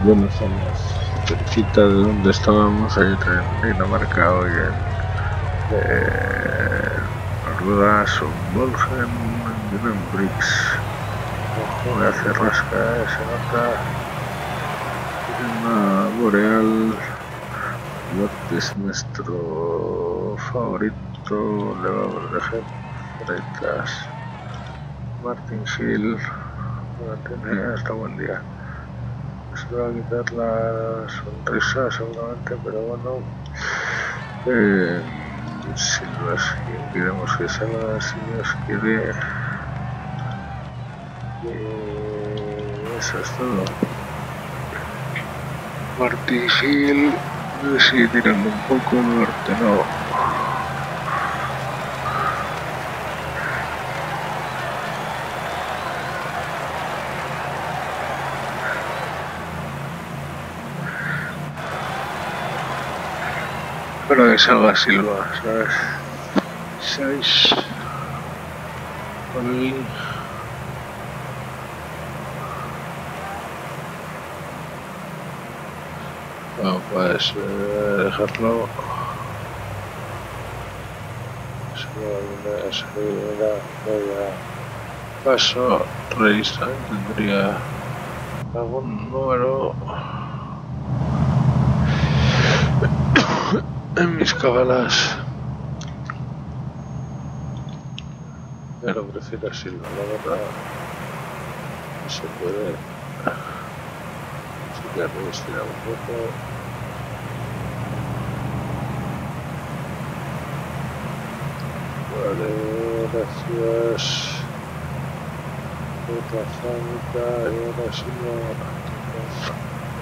Bueno, estamos cerquita de donde estábamos, hay tren marcado y Rudas, Bolgen, Brix. Ojo, me hace rasca, se nota. Una boreal. What es nuestro favorito, le va a proteger freitas. Martin Hill, tiene hasta buen día. Se va a quitar la sonrisa seguramente, pero bueno. Silvas, queremos que salga, si Dios quiere. Eso es todo. Martin Hill sigue tirando un poco, norte no. Para que salga Silva, ¿sabes? 6 Colin. No puedes dejarlo. Paso, revista, tendría algún número en mis cabalas. Pero prefiero a Silva, la verdad. No se puede. Si ya me estirar un poco. Vale, gracias. Otra fábrica y ahora sí no.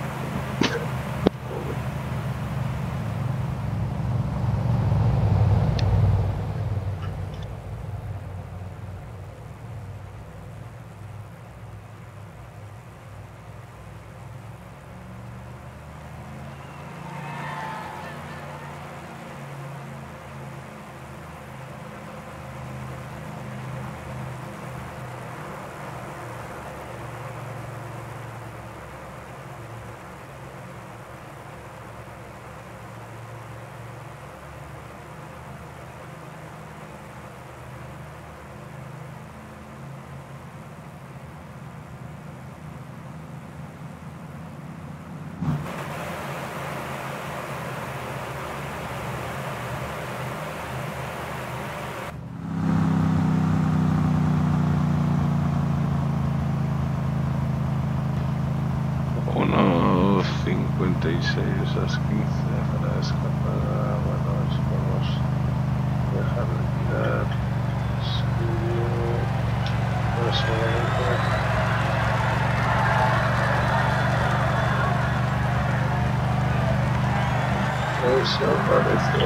A las 15 para escapar. Bueno, vamos a dejar de tirar. Eso parece.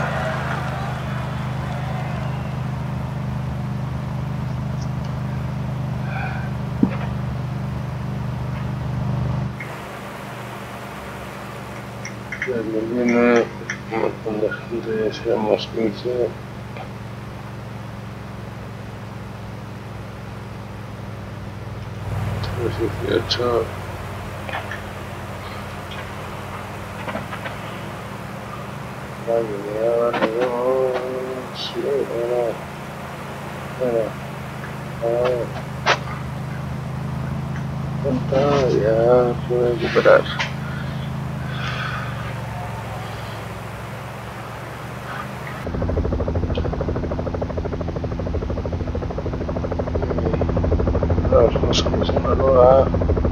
Viene un montón de gente, seamos 15. Los 18. Sí, ya puedo recuperar. Nos vamos a una nueva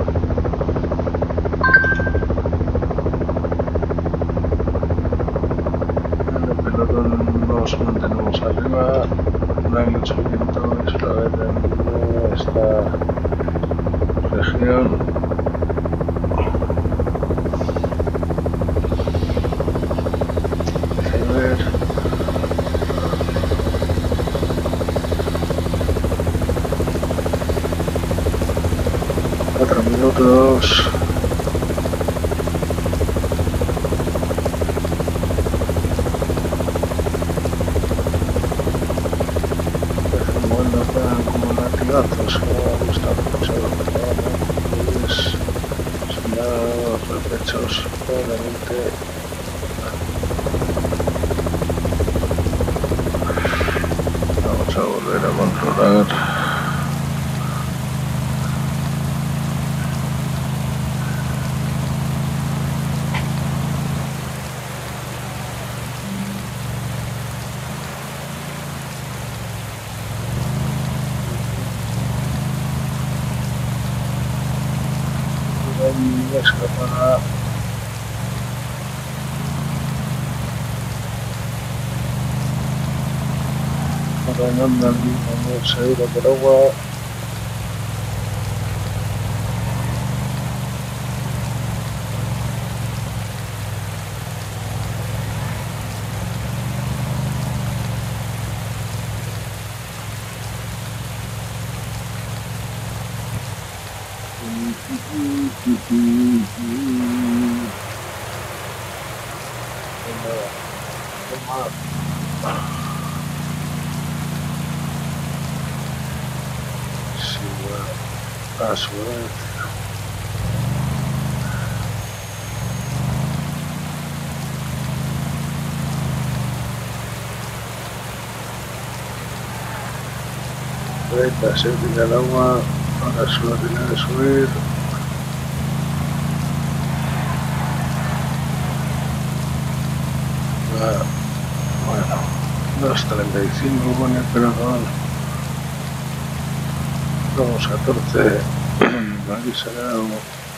en el pelotón. Nos mantenemos arriba, no hay mucho viento y solamente en esta región. A ver. Minutos. Bueno, como latigazos, me gusta mucho. Pues, pertrechos, probablemente. Vamos a volver a controlar. Y escapará. Ahora no andan, vamos a ir a por agua. A su vez. Ahorita se tira el agua, ahora solo tiene que subir. Bueno, 2.35 con el pelotón. Vamos 14. Aquí será algo.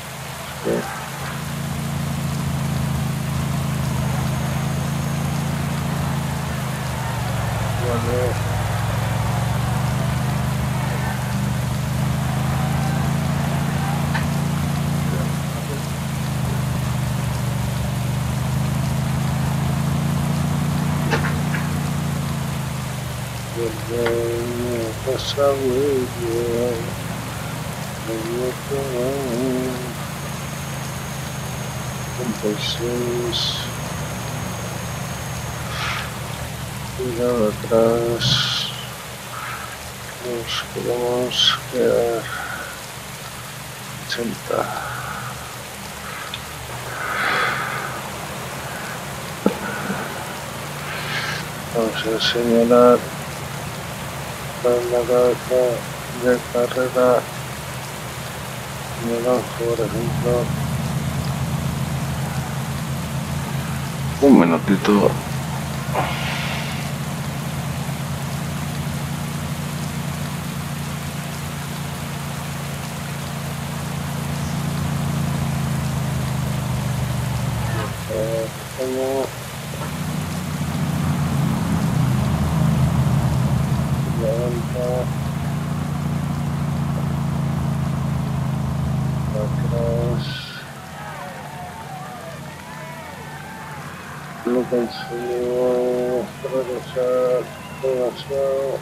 Pasa muy bien, cuidado atrás, nos podemos quedar 80. Vamos a señalar en la cabeza de carrera de Lanzo, por ejemplo. Un minutito. No conseguimos progresar demasiado.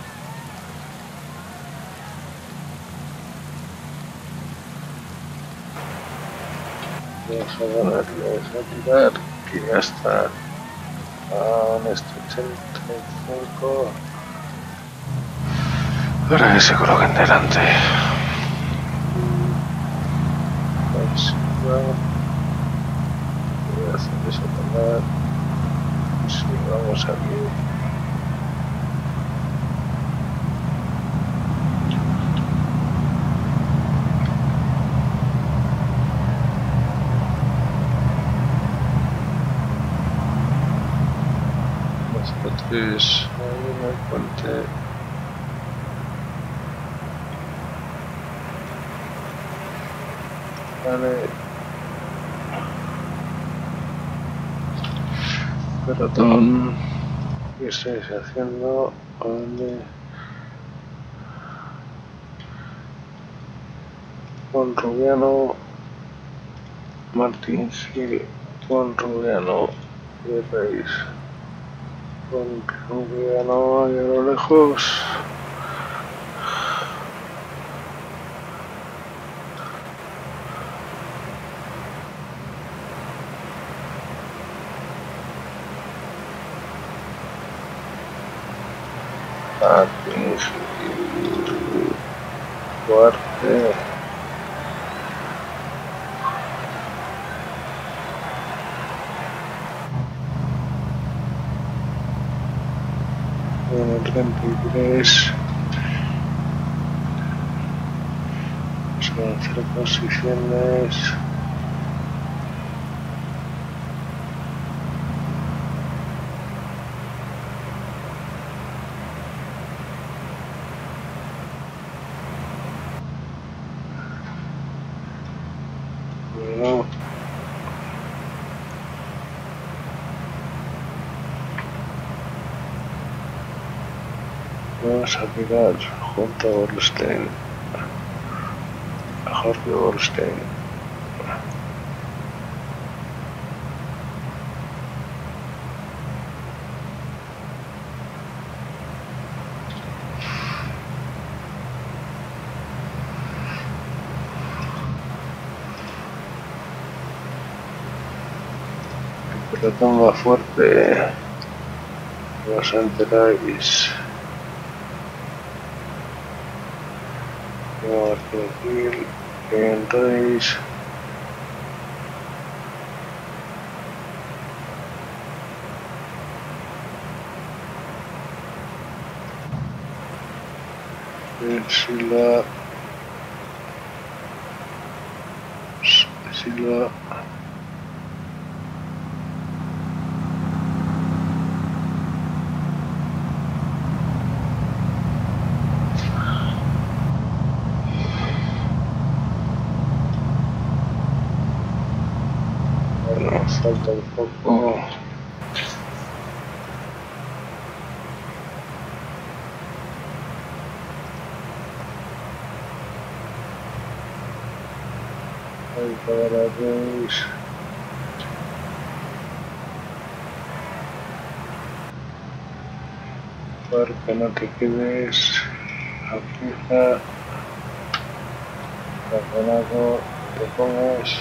Vamos a ponerles a tirar, que ya está a este 85. Para que se coloquen delante. Voy a hacer eso también. Si vamos aquí. Entonces, ahí en el puente. Vale. Pelotón. ¿Qué estáis haciendo? Vale. Con Rubiano. Martín Gil. Con Rubiano. Y Reis. Con Rubiano ahí a lo lejos. Martín Gil. Duarte. 1:33. Vamos a avanzar posiciones. Bueno. Vamos a mirar junto a Goldstein, a Jorge Goldstein. El pelotón va fuerte, no os enteráis. Aquí, que entréis. Silva. Bueno, falta un poco. Ahí para la race. Porque no te quedes. Aprieta. Campeonato, te pongas.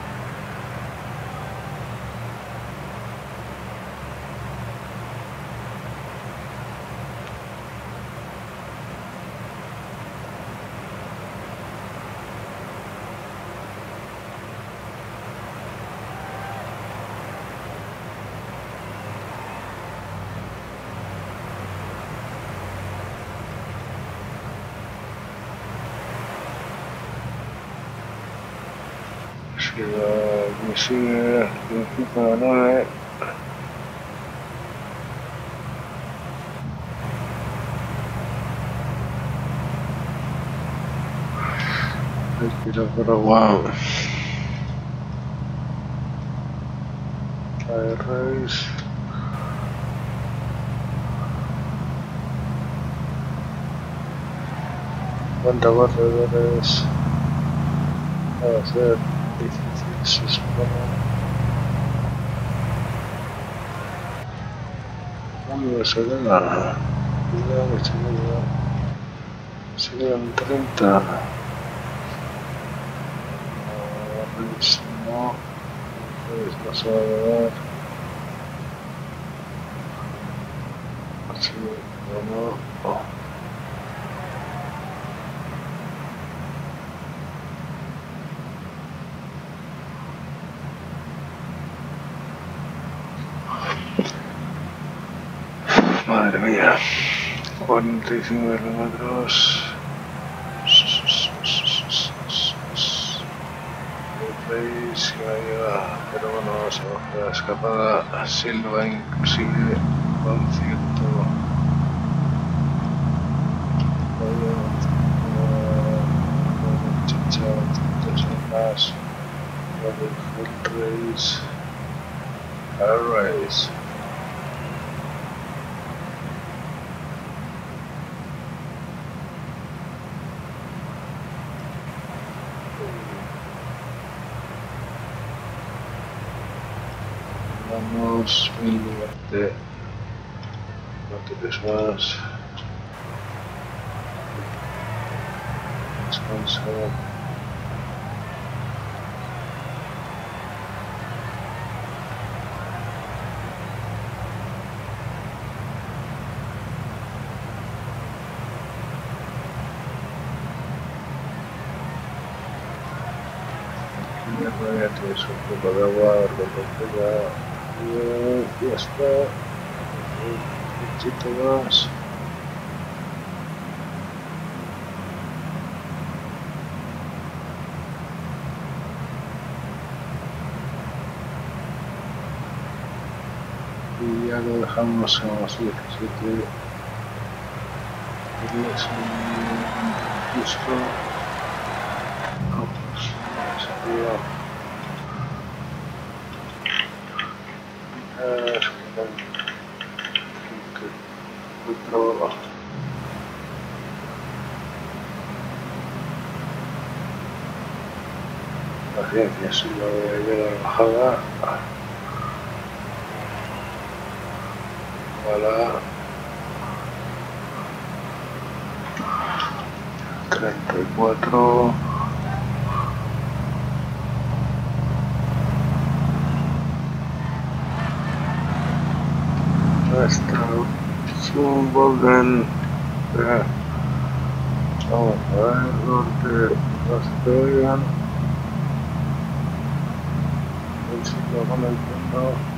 Si me sigue el equipo de 9. Respira por agua. Trae race. ¿Cuántos corredores va a ser? Difícil, se supone. Cambio se da. Cuidado que se quedan 30. No, pues no se va a dar. Así, bueno. Oh. Madre mía, 45 kilómetros. Veis que no llega, pero bueno, vamos a bajar la escapada. Silva inclusive con cierto más lo del full race, air race. Vamos, Duarte, no tienes más. Descansa. Ya tienes un poco de agua, ya está. Un poquito más. y ya lo dejamos en los 17. Es un justo. Vamos, arriba. Otro. Paciencia, si lo de la bajada. Voilà. 34. Hasta un golden. Vamos a ver dónde nos pegan. Si lo conectando.